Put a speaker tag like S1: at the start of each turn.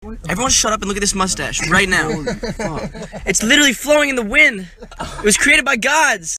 S1: Everyone shut up and look at this mustache right now. It's literally flowing in the wind. It was created by gods.